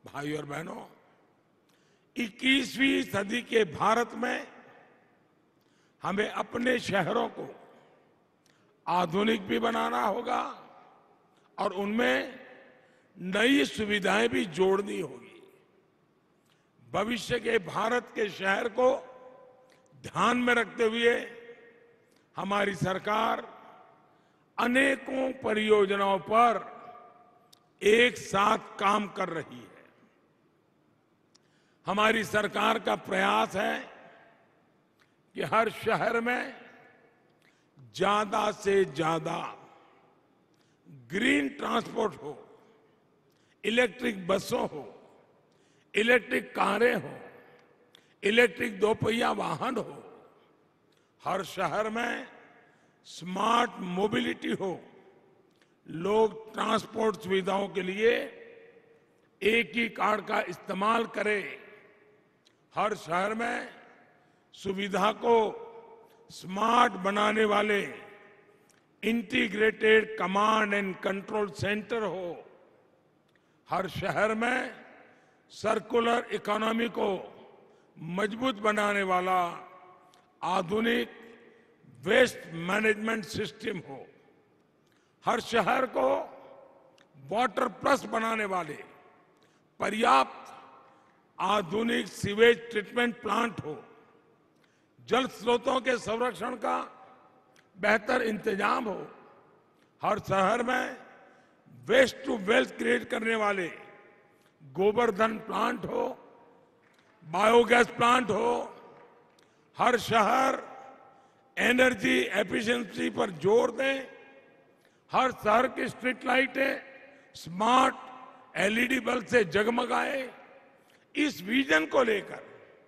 भाई और बहनों, 21वीं सदी के भारत में हमें अपने शहरों को आधुनिक भी बनाना होगा और उनमें नई सुविधाएं भी जोड़नी होगी। भविष्य के भारत के शहर को ध्यान में रखते हुए हमारी सरकार अनेकों परियोजनाओं पर एक साथ काम कर रही है। हमारी सरकार का प्रयास है कि हर शहर में ज्यादा से ज्यादा ग्रीन ट्रांसपोर्ट हो, इलेक्ट्रिक बसों हो, इलेक्ट्रिक कारें हो, इलेक्ट्रिक दोपहिया वाहन हो, हर शहर में स्मार्ट मोबिलिटी हो, लोग ट्रांसपोर्ट सुविधाओं के लिए एक ही कार्ड का इस्तेमाल करें, हर शहर में सुविधा को स्मार्ट बनाने वाले integrated command and control centre हो, हर शहर में सर्कुलर इकोनॉमी को मजबूत बनाने वाला आधुनिक वेस्ट मैनेजमेंट सिस्टम हो, हर शहर को वाटर प्लस बनाने वाले पर्याप्त आधुनिक सीवेज ट्रीटमेंट प्लांट हो, जल स्रोतों के संरक्षण का बेहतर इंतजाम हो, हर शहर में वेस्ट टू वेल्थ क्रिएट करने वाले गोवर्धन प्लांट हो, बायोगैस प्लांट हो, हर शहर एनर्जी एफिशिएंसी पर जोर दें, हर शहर की स्ट्रीट लाइटें स्मार्ट एलईडी बल्ब से जगमगाए। इस विजन को लेकर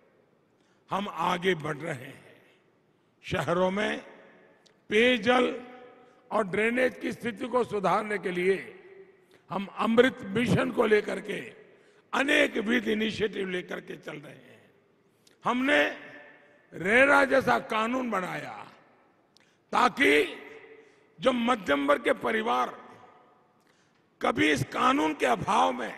हम आगे बढ़ रहे हैं। शहरों में पेयजल और ड्रेनेज की स्थिति को सुधारने के लिए हम अमृत मिशन को लेकर के अनेक विध इनिशिएटिव लेकर के चल रहे हैं। हमने रेरा जैसा कानून बनाया ताकि जो मध्यम वर्ग के परिवार कभी इस कानून के अभाव में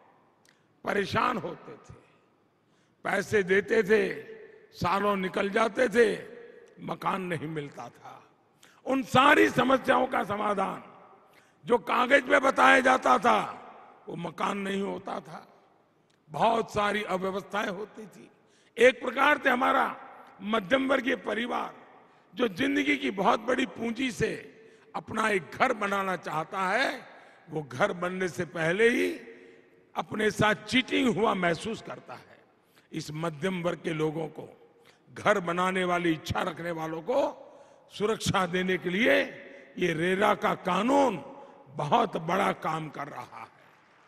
परेशान होते थे, पैसे देते थे, सालों निकल जाते थे, मकान नहीं मिलता था, उन सारी समस्याओं का समाधान जो कागज पे बताया जाता था वो मकान नहीं होता था, बहुत सारी अव्यवस्थाएं होती थी। एक प्रकार से हमारा मध्यम वर्गीय परिवार जो जिंदगी की बहुत बड़ी पूंजी से अपना एक घर बनाना चाहता है, वो घर बनने से पहले ही अपने साथ चीटिंग हुआ महसूस करता है। इस मध्यम वर्ग के लोगों को, घर बनाने वाली इच्छा रखने वालों को सुरक्षा देने के लिए ये रेरा का कानून बहुत बड़ा काम कर रहा है।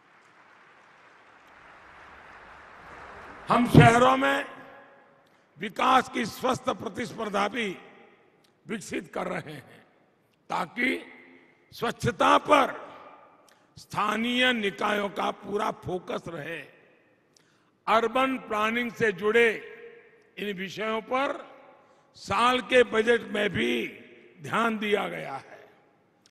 हम शहरों में विकास की स्वस्थ प्रतिस्पर्धा भी विकसित कर रहे हैं ताकि स्वच्छता पर स्थानीय निकायों का पूरा फोकस रहे। अर्बन प्लानिंग से जुड़े इन विषयों पर साल के बजट में भी ध्यान दिया गया है।